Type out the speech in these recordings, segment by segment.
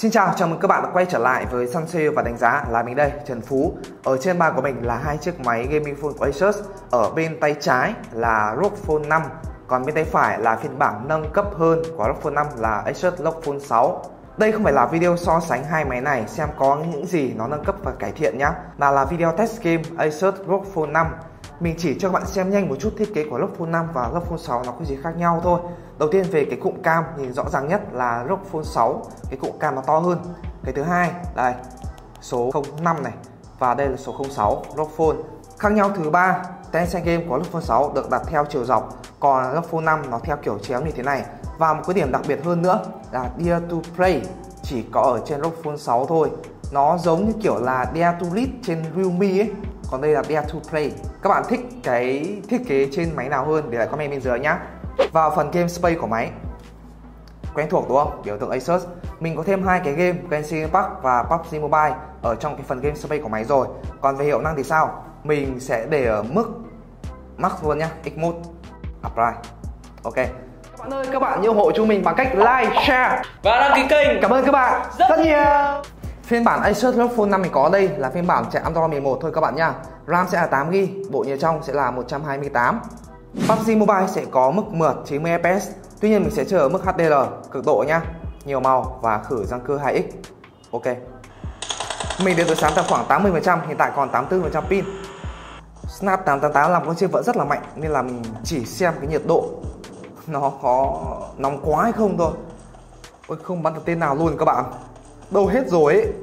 Xin chào, chào mừng các bạn đã quay trở lại với Săn Sale và đánh giá. Là mình đây, Trần Phú. Ở trên bàn của mình là hai chiếc máy gaming phone của Asus. Ở bên tay trái là ROG Phone 5, còn bên tay phải là phiên bản nâng cấp hơn của ROG Phone 5 là Asus ROG Phone 6. Đây không phải là video so sánh hai máy này xem có những gì nó nâng cấp và cải thiện nhá, mà là video test game Asus ROG Phone 5. Mình chỉ cho các bạn xem nhanh một chút thiết kế của ROG Phone 5 và ROG Phone 6 nó có gì khác nhau thôi. Đầu tiên về cái cụm cam, nhìn rõ ràng nhất là ROG Phone 6, cái cụm cam nó to hơn. Cái thứ hai, đây, số 05 này, và đây là số 06 ROG Phone. Khác nhau thứ ba, Tencent Game của ROG Phone 6 được đặt theo chiều dọc, còn ROG Phone 5 nó theo kiểu chéo như thế này. Và một cái điểm đặc biệt hơn nữa là Dare to Play chỉ có ở trên ROG Phone 6 thôi. Nó giống như kiểu là Dare to Lead trên Realme ấy, còn đây là Dare to Play. Các bạn thích cái thiết kế trên máy nào hơn để lại comment bên dưới nhá. Vào phần game space của máy, quen thuộc đúng không? Biểu tượng Asus. Mình có thêm hai cái game Genshin Impact và PUBG Mobile ở trong cái phần game space của máy rồi. Còn về hiệu năng thì sao? Mình sẽ để ở mức max luôn nhá, X mode apply. Ok. Các bạn ơi, các bạn nhớ ủng hộ chúng mình bằng cách like, share và đăng ký kênh. Cảm ơn các bạn rất nhiều. Phiên bản Asus ROG Phone 5 mình có đây là phiên bản chạy Android 11 thôi các bạn nha. RAM sẽ là 8GB, bộ nhớ trong sẽ là 128. PUBG Mobile sẽ có mức mượt 90 fps. Tuy nhiên mình sẽ chơi ở mức HDR cực độ nhá, nhiều màu và khử răng cưa 2x. Ok. Mình đến từ sáng tầm khoảng 80%, hiện tại còn 84% pin. Snap 888 làm con chip vẫn rất là mạnh nên là mình chỉ xem cái nhiệt độ nó có nóng quá hay không thôi. Ôi, không bắn được tên nào luôn các bạn. Đâu hết rồi ấy.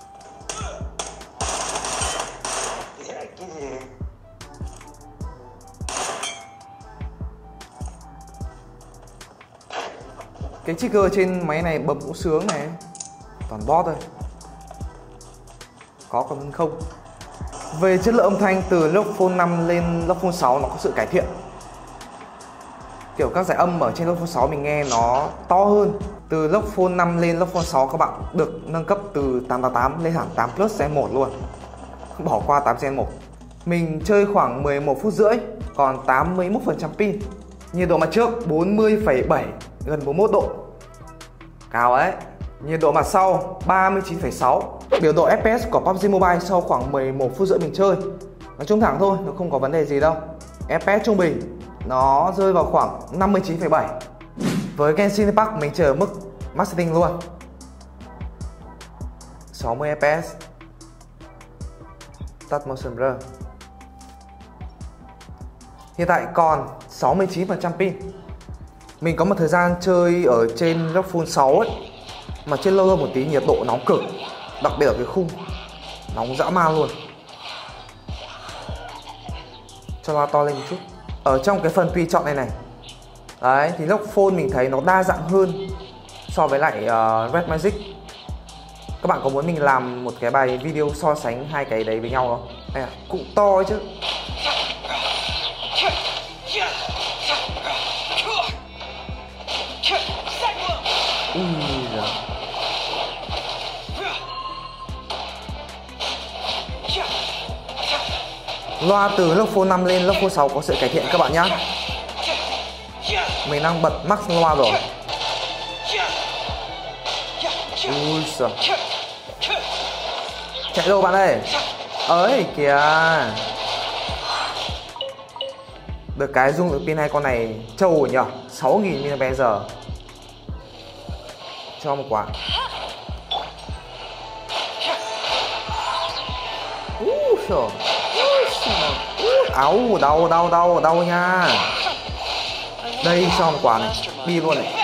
Cái trigger trên máy này bấm cũng sướng này. Toàn bot thôi. Có còn hơn không. Về chất lượng âm thanh từ ROG Phone 5 lên ROG Phone 6 nó có sự cải thiện. Kiểu các giải âm ở trên ROG Phone 6 mình nghe nó to hơn. Từ ROG Phone 5 lên ROG Phone 6 các bạn được nâng cấp từ 888 lên hẳn 8 Plus Gen 1 luôn. Bỏ qua 8 Gen 1. Mình chơi khoảng 11 phút rưỡi, còn 81% pin. Nhiệt độ mặt trước 40,7, gần 41 độ. Cao ấy. Nhiệt độ mặt sau 39,6. Biểu độ FPS của PUBG Mobile sau khoảng 11 phút rưỡi mình chơi, nói chung thẳng thôi, nó không có vấn đề gì đâu. FPS trung bình nó rơi vào khoảng 59,7. Với Genshin Impact mình chơi ở mức max setting luôn, 60 fps. Tắt motion blur. Hiện tại còn 69% pin. Mình có một thời gian chơi ở trên ROG Phone 6 ấy, mà trên lâu hơn một tí nhiệt độ nóng cực, đặc biệt ở cái khung nóng dã man luôn. Cho loa to lên một chút. Ở trong cái phần tùy chọn này này, đấy, thì ROG Phone mình thấy nó đa dạng hơn so với lại Red Magic. Các bạn có muốn mình làm một cái bài video so sánh hai cái đấy với nhau không? Đây à, cũng to ấy chứ. Loa từ ROG Phone 5 lên ROG Phone 6 có sự cải thiện các bạn nhé. Mình đang bật max loa rồi. Ui giời. Chạy đâu bạn ơi. Ấy kìa. Được cái dung lượng pin hai con này trâu rồi nhở. 6000 mAh. Cho một quả. Trời. Áo, đau nha. Đây, cho một quả này, đi luôn này.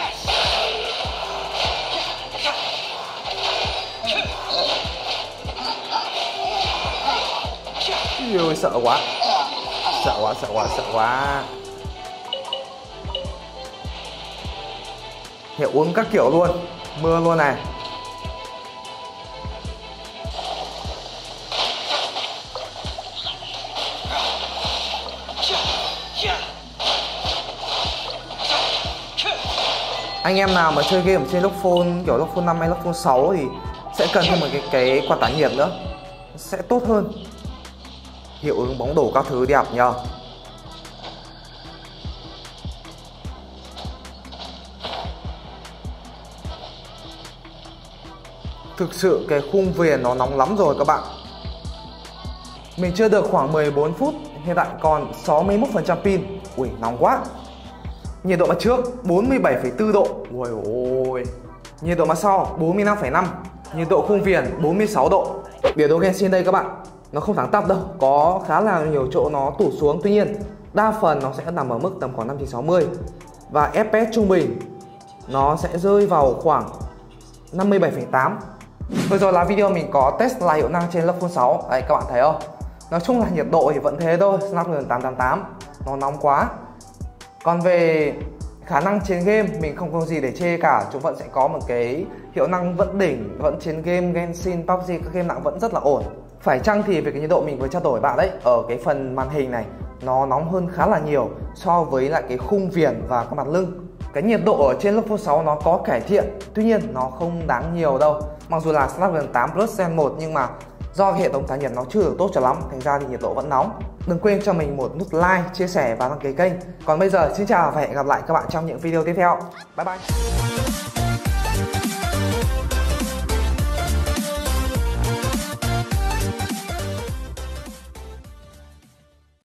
Ôi, sợ quá. Sợ quá. Hiệu ứng các kiểu luôn, mưa luôn này. Anh em nào mà chơi game ở trên ROG Phone kiểu ROG Phone 5 hay ROG Phone 6 thì sẽ cần thêm một cái quạt tản nhiệt nữa, sẽ tốt hơn. Hiệu ứng bóng đổ các thứ đẹp nhờ. Thực sự cái khung viền nó nóng lắm rồi các bạn. Mình chưa được khoảng 14 phút, hiện tại còn 61% pin. Ui, nóng quá. Nhiệt độ mặt trước 47,4 độ. Ui ôi. Nhiệt độ mặt sau 45,5. Nhiệt độ khung viền 46 độ. Biểu đồ Genshin đây các bạn, nó không thẳng tắp đâu, có khá là nhiều chỗ nó tụt xuống. Tuy nhiên đa phần nó sẽ nằm ở mức tầm khoảng 5960. Và FPS trung bình nó sẽ rơi vào khoảng 57,8. Vừa rồi là video mình có test lại hiệu năng trên lớp Phone 6. Đây các bạn thấy không? Nói chung là nhiệt độ thì vẫn thế thôi, Snapdragon 888 nó nóng quá. Còn về khả năng trên game mình không có gì để chê cả, chúng vẫn sẽ có một cái hiệu năng vẫn đỉnh, vẫn trên game Genshin, PUBG, các game nặng vẫn rất là ổn. Phải chăng thì về cái nhiệt độ mình vừa trao đổi bạn đấy, ở cái phần màn hình này nó nóng hơn khá là nhiều so với lại cái khung viền và cái mặt lưng. Cái nhiệt độ ở trên lớp Phone 6 nó có cải thiện, tuy nhiên nó không đáng nhiều đâu. Mặc dù là Snapdragon 8 Plus Gen 1 nhưng mà do hệ thống tản nhiệt nó chưa được tốt cho lắm, thành ra thì nhiệt độ vẫn nóng. Đừng quên cho mình một nút like, chia sẻ và đăng ký kênh. Còn bây giờ xin chào và hẹn gặp lại các bạn trong những video tiếp theo. Bye bye.